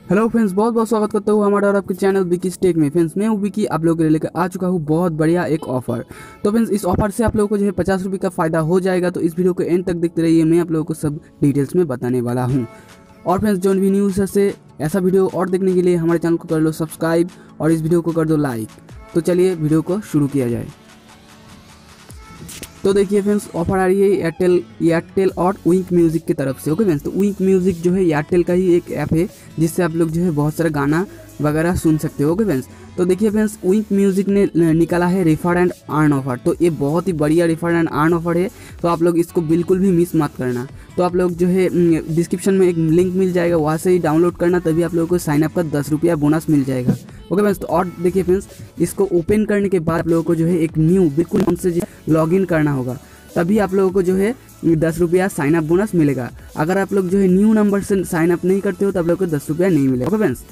Hello friends, बहुत बहुत स्वागत करता हूँ हमारे और आपके चैनल विकी टेक में। फ्रेंड्स, मैं हूँ विकी, आप लोगों के लिए लेकर आ चुका हूँ बहुत बढ़िया एक ऑफर। तो फ्रेंड्स, इस ऑफर से आप लोगों को जो है 50 रुपये का फ़ायदा हो जाएगा। तो इस वीडियो को एंड तक देखते रहिए, मैं आप लोगों को सब डिटेल्स में बताने वाला हूँ। और फ्रेंड्स, जो भी न्यूज़ से ऐसा वीडियो और देखने के लिए हमारे चैनल को कर लो सब्सक्राइब और इस वीडियो को कर दो लाइक। तो चलिए वीडियो को शुरू किया जाए। तो देखिए फ्रेंड्स, ऑफर आ रही है एयरटेल और विंक म्यूज़िक की तरफ से। ओके फ्रेंड्स, तो विंक म्यूज़िक जो है एयरटेल का ही एक ऐप है जिससे आप लोग जो है बहुत सारा गाना वगैरह सुन सकते हो। ओके फ्रेंड्स, तो देखिए फ्रेंड्स, विंक म्यूज़िक ने निकाला है रिफर एंड अर्न ऑफर। तो ये बहुत ही बढ़िया रिफर एंड अर्न ऑफर है, तो आप लोग इसको बिल्कुल भी मिस मत करना। तो आप लोग जो है डिस्क्रिप्शन में एक लिंक मिल जाएगा, वहाँ से ही डाउनलोड करना, तभी आप लोगों को साइनअप का 10 रुपया बोनस मिल जाएगा। ओके फ्रेंड्स, तो और देखिए फ्रेंड्स, इसको ओपन करने के बाद आप लोगों को जो है एक न्यू बिल्कुल हमसे लॉगिन करना होगा, तभी आप लोगों को जो है 10 रुपया साइनअप बोनस मिलेगा। अगर आप लोग जो है न्यू नंबर से साइनअप नहीं करते हो तो आप लोग को 10 रुपया नहीं मिलेगा। ओके फ्रेंड्स,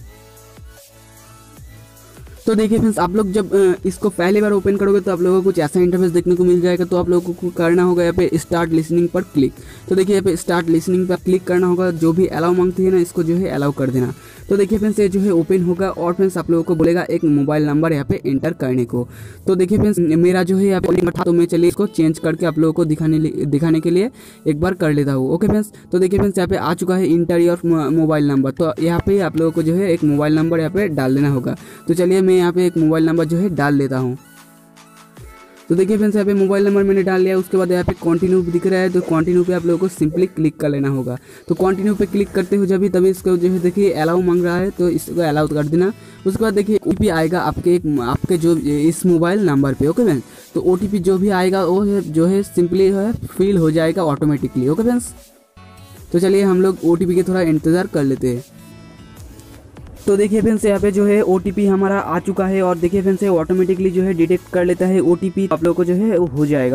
तो देखिए फ्रेंड्स, आप लोग जब इसको पहली बार ओपन करोगे तो आप लोगों को कुछ ऐसा इंटरफेस देखने को मिल जाएगा। तो आप लोगों को करना होगा यहाँ पे स्टार्ट लिसनिंग पर क्लिक। तो देखिए यहाँ पे स्टार्ट लिसनिंग पर क्लिक करना होगा, जो भी अलाउ मांगती है ना, इसको जो है अलाउ कर देना। तो देखिए फ्रेंड्स, ये जो है ओपन होगा और फ्रेंड्स आप लोगों को बोलेगा एक मोबाइल नंबर यहाँ पे एंटर करने को। तो देखिए फ्रेंड्स, मेरा जो है यहाँ पे नंबर था, तो मैं चलिए इसको चेंज करके आप लोगों को दिखाने के लिए एक बार कर लेता हूँ। ओके फ्रेंड्स, तो देखिए फ्रेंड्स, यहाँ पे आ चुका है इंटर योर मोबाइल नंबर। तो यहाँ पे आप लोगों को जो है एक मोबाइल नंबर यहाँ पे डाल देना होगा। तो चलिए मैं यहाँ पे एक मोबाइल नंबर जो है डाल देता हूँ। तो देखिए फ्रेंड्स, यहाँ पे मोबाइल नंबर मैंने डाल लिया। उसके बाद यहाँ पे कंटिन्यू दिख रहा है, तो कंटिन्यू पे आप लोगों को सिंपली क्लिक कर लेना होगा। तो कंटिन्यू पे क्लिक करते हो जब तभी इसको जो है देखिए अलाउ मांग रहा है, तो इसको अलाउ कर देना। उसके बाद देखिए ओटीपी आएगा आपके जो इस मोबाइल नंबर पे। ओके फ्रेंड्स, तो ओटीपी जो भी आएगा वो जो है सिंपली है फिल हो जाएगा ऑटोमेटिकली। ओके फ्रेंड्स, तो चलिए हम लोग ओटीपी के थोड़ा इंतज़ार कर लेते हैं। तो देखिए फ्रेंड्स, यहाँ पे जो है ओटीपी हमारा आ चुका है और देखिए फ्रेंड्स, ऑटोमेटिकली जो है डिटेक्ट कर लेता है ओटीपी, आप लोगों को जो है वो हो जाएगा।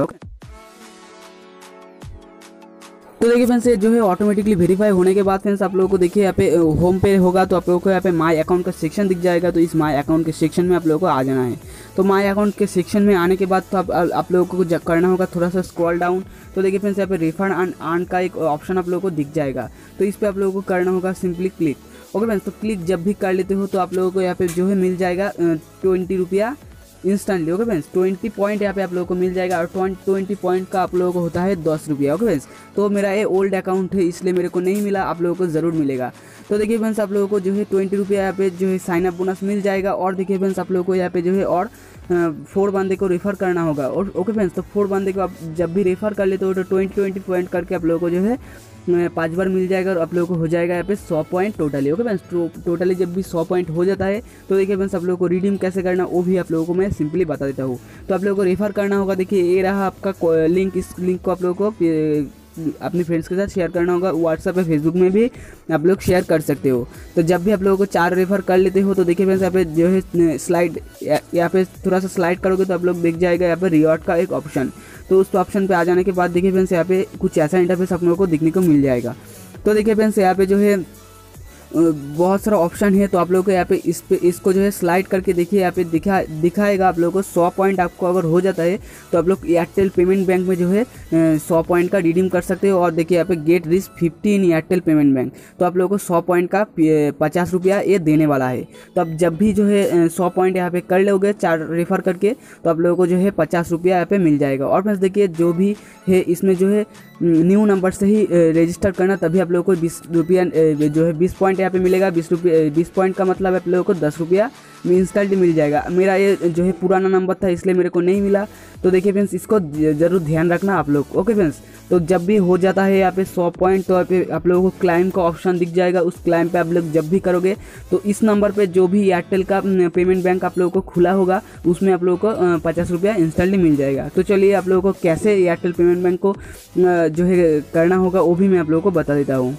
तो देखिए फ्रेंड्स, जो है ऑटोमेटिकली वेरीफाई होने के बाद फ्रेंड्स आप लोगों को देखिए यहाँ पे होम पे होगा, तो आप लोगों को यहाँ पे माय अकाउंट का सेक्शन दिख जाएगा। तो इस माय अकाउंट के सेक्शन में आप लोगों को आ जाना है। तो माय अकाउंट के सेक्शन में आने के बाद तो आप लोगों को करना होगा थोड़ा सा स्क्रॉल डाउन। तो देखिए फ्रेंड्स, यहाँ पे रिफंड एंड अर्न का एक ऑप्शन आप लोगों को दिख जाएगा। तो इस पर आप लोगों को करना होगा सिंपली क्लिक। ओके फ्रेंड्स, तो क्लिक जब भी कर लेते हो तो आप लोगों को यहाँ पे जो है मिल जाएगा 20 रुपया इंस्टेंटली। ओके फ्रेंड्स, 20 पॉइंट यहाँ पे आप लोगों को मिल जाएगा और 20 पॉइंट का आप लोगों को होता है 10 रुपया। ओके फ्रेंड्स, तो मेरा ये ओल्ड अकाउंट है इसलिए मेरे को नहीं मिला, आप लोगों को ज़रूर मिलेगा। तो देखिए फ्रेंड्स, आप लोगों को जो है 20 रुपया यहाँ पे जो है साइनअप बोनस मिल जाएगा। और देखिए फ्रेंड्स, आप लोगों को यहाँ पे जो है और 4 बंदे को रेफ़र करना होगा। और ओके फ्रेंड्स, तो 4 बंदे को आप जब भी रेफ़र कर लेते हो तो 20 पॉइंट करके आप लोगों को जो है 5 बार मिल जाएगा और आप लोगों को हो जाएगा यहाँ पे 100 point totally. Okay friends, totally जब भी 100 पॉइंट हो जाता है तो देखिए फ्रेंड्स, आप लोगों को रिडीम कैसे करना वो भी आप लोगों को मैं सिंपली बता देता हूँ। तो आप लोगों को रेफ़र करना होगा। देखिए ये रहा आपका लिंक, इस लिंक को आप लोगों को अपने फ्रेंड्स के साथ शेयर करना होगा। व्हाट्सएप या फेसबुक में भी आप लोग शेयर कर सकते हो। तो जब भी आप लोगों को 4 रेफर कर लेते हो तो देखिए फ्रेंड्स, यहाँ पे जो है स्लाइड, यहाँ पे थोड़ा सा स्लाइड करोगे तो आप लोग देख जाएगा यहाँ पे रिवॉर्ड का एक ऑप्शन। तो उस ऑप्शन पे आ जाने के बाद देखिए फ्रेंड्स, यहाँ पे कुछ ऐसा इंटरफेस आप लोगों को दिखने को मिल जाएगा। तो देखिए फ्रेंड्स, यहाँ पे जो है बहुत सारा ऑप्शन है। तो आप लोगों को यहाँ पे इसको जो है स्लाइड करके देखिए यहाँ पे दिखाएगा आप लोगों को 100 पॉइंट आपको अगर हो जाता है तो आप लोग एयरटेल पेमेंट बैंक में जो है 100 पॉइंट का रिडीम कर सकते हो। और देखिए यहाँ पे get rich 50 in Airtel payment bank, तो आप लोगों को 100 पॉइंट का 50 रुपया ये देने वाला है। तो अब जब भी जो है 100 पॉइंट यहाँ पे कर लोगे 4 रेफर करके, तो आप लोगों को जो है 50 रुपया यहाँ पे मिल जाएगा। और फ्रेंड्स देखिए, जो भी है इसमें जो है न्यू नंबर से ही रजिस्टर करना, तभी आप लोगों को 20 रुपया जो है 20 पॉइंट यहाँ पे मिलेगा। 20 पॉइंट का मतलब आप लोगों को 10 रुपया इंस्टेंटली मिल जाएगा। मेरा ये जो है पुराना नंबर था इसलिए मेरे को नहीं मिला। तो देखिए फ्रेंड्स, इसको ज़रूर ध्यान रखना आप लोग। ओके फ्रेंड्स, तो जब भी हो जाता है यहाँ पे 100 पॉइंट तो यहाँ पे आप लोगों को क्लाइम का ऑप्शन दिख जाएगा। उस क्लाइम पे आप लोग जब भी करोगे तो इस नंबर पे जो भी एयरटेल का पेमेंट बैंक आप लोगों को खुला होगा उसमें आप लोगों को 50 रुपया इंस्टेंटली मिल जाएगा। तो चलिए आप लोगों को कैसे एयरटेल पेमेंट बैंक को जो है करना होगा वो भी मैं आप लोगों को बता देता हूँ।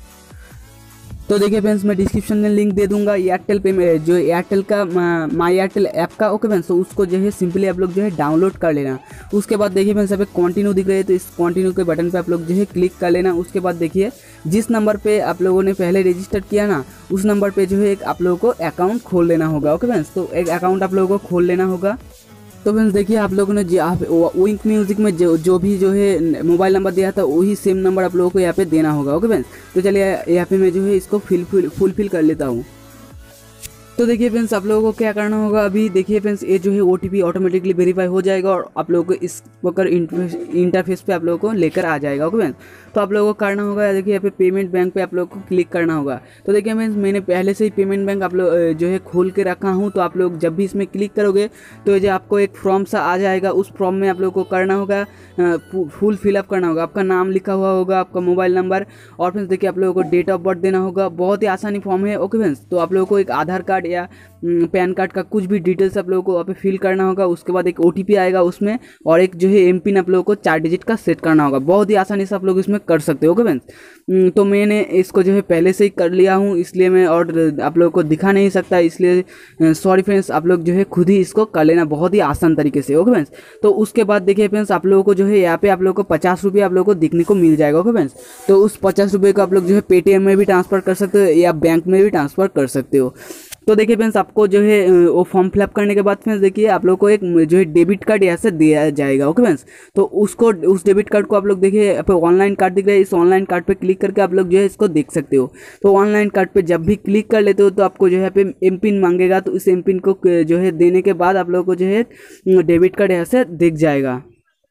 तो देखिए फ्रेंड्स, मैं डिस्क्रिप्शन में लिंक दे दूंगा एयरटेल पेमेंट, जो एयरटेल का माई एयरटेल ऐप का। ओके फ्रेंड्स, तो उसको जो है सिंपली आप लोग जो है डाउनलोड कर लेना। उसके बाद देखिए फ्रेंड्स, यहाँ पे कंटिन्यू दिख रहे हैं, तो इस कंटिन्यू के बटन पे आप लोग जो है क्लिक कर लेना। उसके बाद देखिए जिस नंबर पे आप लोगों ने पहले रजिस्टर किया ना, उस नंबर पे जो है एक आप लोगों को अकाउंट खोल लेना होगा। ओके फ्रेंड्स, तो एक अकाउंट आप लोगों को खोल लेना होगा। तो फ्रेंड्स देखिए आप लोगों ने विंक म्यूजिक में जो भी जो है मोबाइल नंबर दिया था वही सेम नंबर आप लोगों को यहाँ पे देना होगा। ओके फ्रेंड्स, तो चलिए यहाँ पे मैं जो है इसको फुलफिल कर लेता हूँ। तो देखिए फ्रेंड्स आप लोगों को क्या करना होगा, अभी देखिए फ्रेंड्स ये जो है OTP ऑटोमेटिकली वेरीफाई हो जाएगा और आप लोगों को इस प्रकार इंटरफेस पे आप लोगों को लेकर आ जाएगा। ओके फ्रेंड्स, तो आप लोगों को करना होगा, देखिए यहाँ पे पेमेंट बैंक पे आप लोगों को क्लिक करना होगा। तो देखिए फ्रेंड्स मैंने पहले से ही पेमेंट बैंक आप लोग जो है खोल के रखा हूँ, तो आप लोग जब भी इसमें क्लिक करोगे तो जो आपको एक फॉर्म सा आ जाएगा, उस फॉर्म में आप लोगों को करना होगा फुल फिलअप करना होगा, आपका नाम लिखा हुआ होगा, आपका मोबाइल नंबर, और फ्रेंड्स देखिए आप लोगों को डेट ऑफ बर्थ देना होगा। बहुत ही आसानी फॉर्म है। ओके फ्रेंड्स, तो आप लोगों को एक आधार कार्ड या पैन कार्ड का कुछ भी डिटेल्स आप लोगों को वहाँ पे फिल करना होगा। उसके बाद एक OTP आएगा उसमें, और एक जो है MPIN आप लोगों को 4 डिजिट का सेट करना होगा। बहुत ही आसानी से आप लोग इसमें कर सकते हो। ओके फ्रेंड्स, तो मैंने इसको जो है पहले से ही कर लिया हूँ, इसलिए मैं और आप लोगों को दिखा नहीं सकता, इसलिए सॉरी फ्रेंड्स, आप लोग जो है खुद ही इसको कर लेना बहुत ही आसान तरीके से। ओके फ्रेंड्स, तो उसके बाद देखिए फ्रेंड्स आप लोगों को जो है यहाँ पे आप लोगों को 50 रुपये आप लोगों को दिखने को मिल जाएगा। ओके फ्रेंड्स, तो उस 50 रुपये को आप लोग जो है पेटीएम में भी ट्रांसफ़र कर सकते हो या बैंक में भी ट्रांसफ़र कर सकते हो। तो देखिए फ्रेंड्स आपको जो है वो फॉर्म फिलअप करने के बाद फ्रेंड्स देखिए आप लोग को एक जो है डेबिट कार्ड यहाँ से दिया जाएगा। ओके फ्रेंड्स, तो उस डेबिट कार्ड को आप लोग देखिए आप ऑनलाइन कार्ड दिख रहा है, इस ऑनलाइन कार्ड पे क्लिक करके आप लोग जो है इसको देख सकते हो। तो ऑनलाइन कार्ड पे जब भी क्लिक कर लेते हो तो आपको जो है पे MPIN मांगेगा, तो इस MPIN को जो है देने के बाद आप लोग को जो है डेबिट कार्ड यहाँ से दिख जाएगा।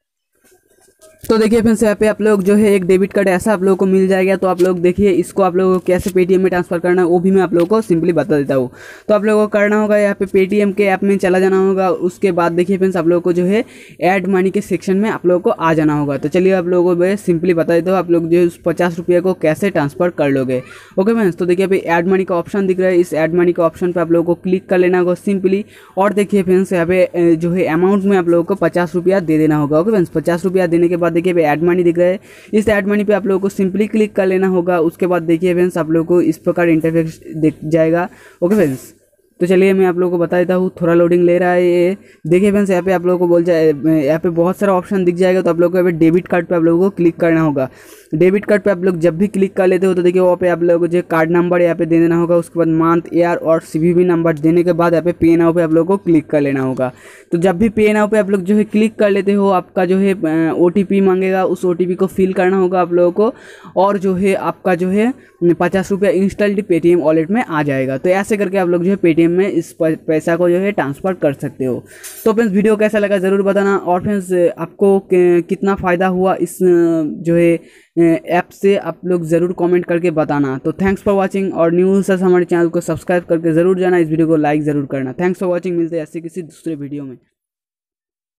तो देखिए फ्रेंड्स यहाँ पे आप लोग जो है एक डेबिट कार्ड ऐसा आप लोगों को मिल जाएगा। तो आप लोग देखिए इसको आप लोगों को कैसे पेटीएम में ट्रांसफर करना है वो भी मैं आप लोगों को सिंपली बता देता हूँ। तो आप लोगों को करना होगा यहाँ पे पेटीएम के ऐप में चला जाना होगा। उसके बाद देखिए फ्रेंड्स आप लोगों को जो है ऐड मनी के सेक्शन में आप लोगों को आ जाना होगा। तो चलिए आप लोगों को मैं सिंपली बता देता हूँ आप लोग जो है उस 50 रुपये को कैसे ट्रांसफर कर लोगे। ओके फ्रेंड्स, तो देखिए यहाँ पे ऐड मनी का ऑप्शन दिख रहा है, इस ऐड मनी के ऑप्शन पर आप लोगों को क्लिक कर लेना होगा सिंपली। और देखिए फ्रेंड्स यहाँ पे जो है अमाउंट में आप लोगों को 50 रुपया दे देना होगा। ओके फ्रेंड्स, 50 रुपया देने के बाद देखिए ऐड मनी दिख रहा है, इस ऐड मनी पे आप लोगों को सिंपली क्लिक कर लेना होगा। उसके बाद देखिए फ्रेंड्स आप लोगों को इस प्रकार इंटरफेस दिख जाएगा। ओके फ्रेंड्स, तो चलिए मैं आप लोगों को बता देता हूँ, थोड़ा लोडिंग ले रहा है ये। देखिए फ्रेंड्स यहाँ पे आप लोगों को बोल जाए, यहाँ पे बहुत सारा ऑप्शन दिख जाएगा। तो आप लोगों को यहाँ पे डेबिट कार्ड पे आप लोगों को क्लिक करना होगा। डेबिट कार्ड पे आप लोग जब भी क्लिक कर लेते हो तो देखिए वहाँ पे आप लोगों को जो कार्ड नंबर यहाँ पे दे देना होगा। उसके बाद मंथ, ईयर और CVV नंबर देने के बाद यहाँ पे पे नाउ पे आप लोगों को क्लिक कर लेना होगा। तो जब भी पे नाउ पे आप लोग जो है क्लिक कर लेते हो, आपका जो है OTP मांगेगा, उस OTP को फिल करना होगा आप लोगों को, और जो है आपका जो है 50 रुपया इंस्टॉल्ड पेटीएम वॉलेट में आ जाएगा। तो ऐसे करके आप लोग जो है पेटीएम में इस पैसा को जो है ट्रांसफ़र कर सकते हो। तो फ्रेंड्स वीडियो कैसा लगा ज़रूर बताना, और फ्रेंड्स आपको कितना फ़ायदा हुआ इस जो है ऐप से आप लोग ज़रूर कमेंट करके बताना। तो थैंक्स फॉर वाचिंग, और न्यूज़ से हमारे चैनल को सब्सक्राइब करके ज़रूर जाना, इस वीडियो को लाइक ज़रूर करना। थैंक्स फॉर वाचिंग, मिलते हैं ऐसे किसी दूसरे वीडियो में।